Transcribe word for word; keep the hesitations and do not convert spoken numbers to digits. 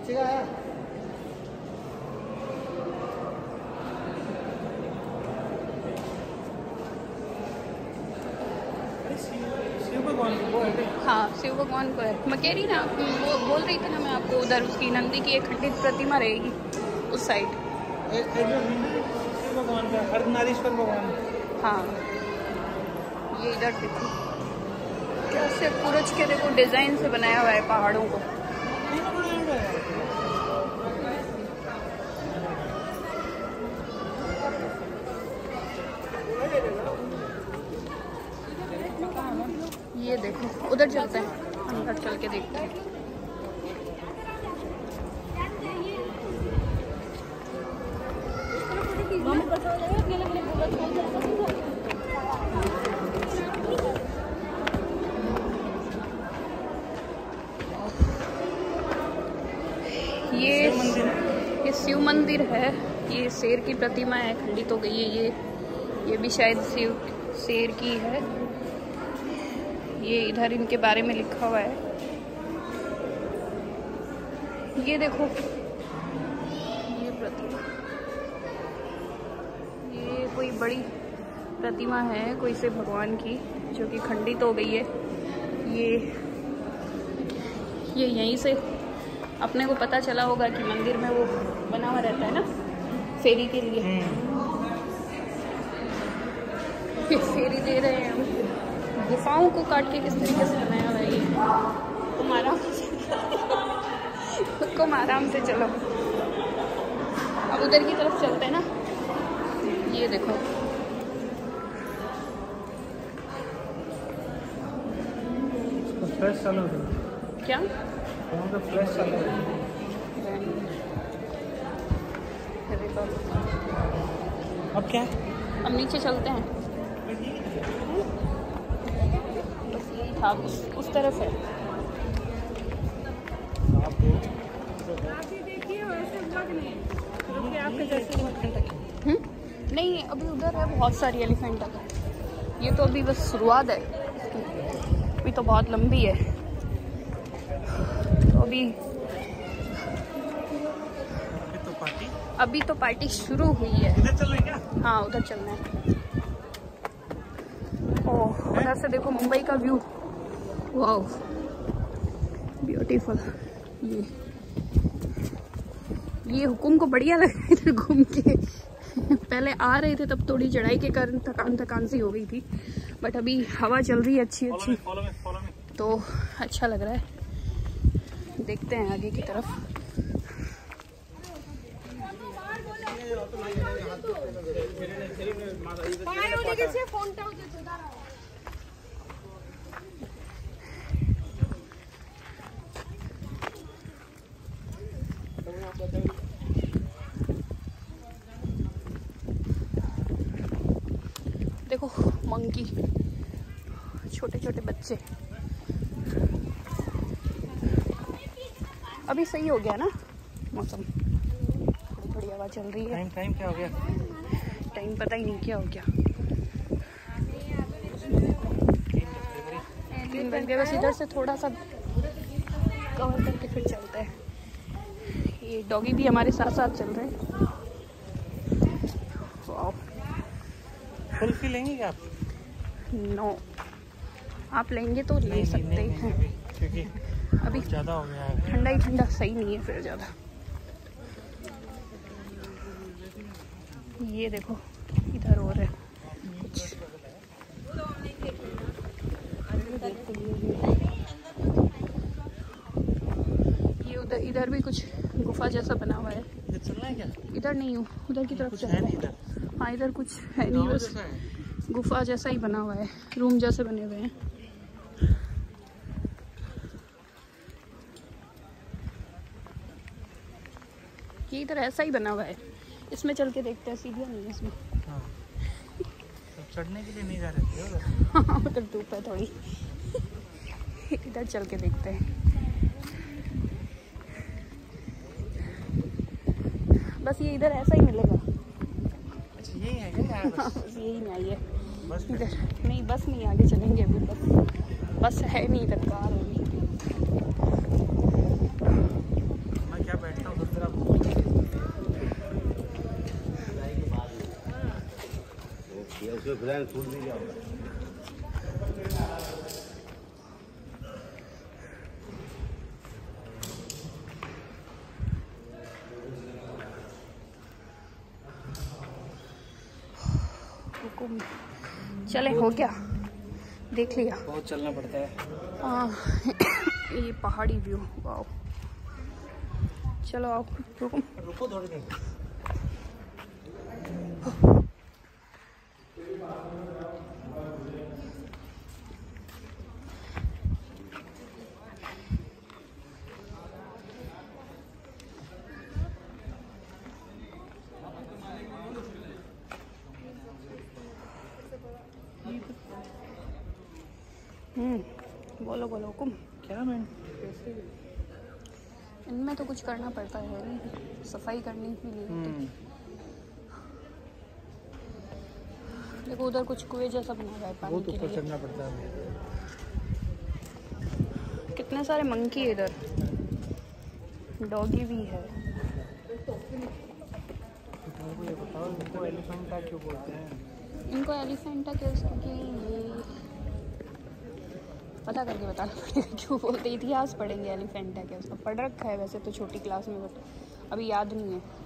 हाँ, शिव भगवान को है। मैं कह रही ना, वो बोल रही थी ना मैं आपको, उधर उसकी नंदी की एक खंडित प्रतिमा रहेगी उस साइड। शिव भगवान का, अर्धनारीश्वर भगवान। हाँ, ये इधर देखो कैसे सूरज के देखो डिजाइन से बनाया हुआ है पहाड़ों को। ये देखो उधर चलते हैं, अंदर चल के देखते हैं। ये ये शिव मंदिर है। ये शेर की प्रतिमा है, खंडित हो गई है। ये ये भी शायद शिव शेर की है। ये इधर इनके बारे में लिखा हुआ है। ये देखो ये प्रतिमा, ये कोई बड़ी प्रतिमा है कोई से भगवान की, जो कि खंडित हो गई है। ये ये यहीं से अपने को पता चला होगा कि मंदिर में वो बना हुआ रहता है ना फेरी के लिए। फेरी दे रहे हैं हम। गुफाओं को काट के किस तरीके से बनाया हुआ है ये। तुम आराम से तुम आराम से चलो। अब उधर की तरफ चलते हैं ना। ये देखो फ्लैश चालू है क्या? तो फ्लैश चालू है। अब क्या? अब नीचे चलते हैं। बस यही था, उस, उस तरफ है। हम्म? नहीं, अभी उधर है बहुत सारी एलिफेंट। ये तो अभी बस शुरुआत है, अभी तो बहुत लंबी है। तो अभी तो पार्टी अभी तो पार्टी शुरू हुई है। इधर चल रहे क्या? हाँ, उधर चलना है। ओह, उधर से देखो मुंबई का व्यू। Wow, beautiful. ये ये हुकुम को बढ़िया लग रहा है इधर घूम के। पहले आ रहे थे तब थोड़ी चढ़ाई के कारण थकान थकान सी हो गई थी, बट अभी हवा चल रही है अच्छी अच्छी, तो अच्छा लग रहा है। देखते हैं आगे की तरफ। देखो मंकी, छोटे छोटे बच्चे। अभी सही हो गया ना मौसम, थोड़ी थोड़ी हवा चल रही है। टाइम टाइम क्या हो गया? टाइम पता ही नहीं क्या हो गया। तीन बज गए। बस इधर से थोड़ा सा कवर करके फिर चलते हैं। ये डॉगी भी हमारे साथ साथ चल रहे हैं। वाओ, कुल्फी लेंगे क्या आप? नो, आप लेंगे तो ले सकते हैं, क्योंकि अभी ज़्यादा हो गया है। ठंडा ही ठंडा सही नहीं है फिर ज़्यादा। ये देखो इधर और है कुछ। ये उधर इधर भी कुछ गुफा जैसा बना हुआ है। इधर चलना है क्या? इधर नहीं हूँ, उधर की तरफ कुछ चलते है नहीं हैं। इधर। हाँ, इधर कुछ है नहीं, बस गुफा जैसा ही बना हुआ है, रूम जैसे बने हुए हैं। ये इधर ऐसा ही बना हुआ है। इसमें चल के देखते हैं, सीढ़ियाँ नहीं है इसमें। हाँ, तो चढ़ने के लिए नहीं जा रहे थे उधर। हाँ, उधर धूप है थोड़ी। इधर चल के देखते हैं। बस ये इधर ऐसा ही मिलेगा। अच्छा, यही है क्या? हाँ, बस यही नहीं आई है बस इधर। नहीं, बस नहीं, आगे चलेंगे अभी। बस बस है नहीं इधर, कार होगी। मैं क्या चले, हो गया, देख लिया। बहुत चलना पड़ता है। हाँ ये पहाड़ी व्यू, वाओ। चलो आओ, रुको रुको थोड़ी देर। हम्म बोलो बोलो हुकुम। क्या मैम, इनमें तो कुछ करना पड़ता है नहीं, सफाई करनी भी नहीं होती। देखो उधर कुछ कुएं जैसा बना हुआ है पानी बहुत के ऊपर लिए। चढ़ना पड़ता है। कितने सारे मंकी है इधर, डॉगी भी है। ये बताओ इनको एलिफेंटा क्यों बोलते हैं? इनको एलिफेंटा क्योंकि ये पता करके बताना पड़ेगा क्यों बोलते। इतिहास पढ़ेंगे एलिफेंटा क्या, उसका पढ़ रखा है वैसे तो छोटी क्लास में, बट अभी याद नहीं है।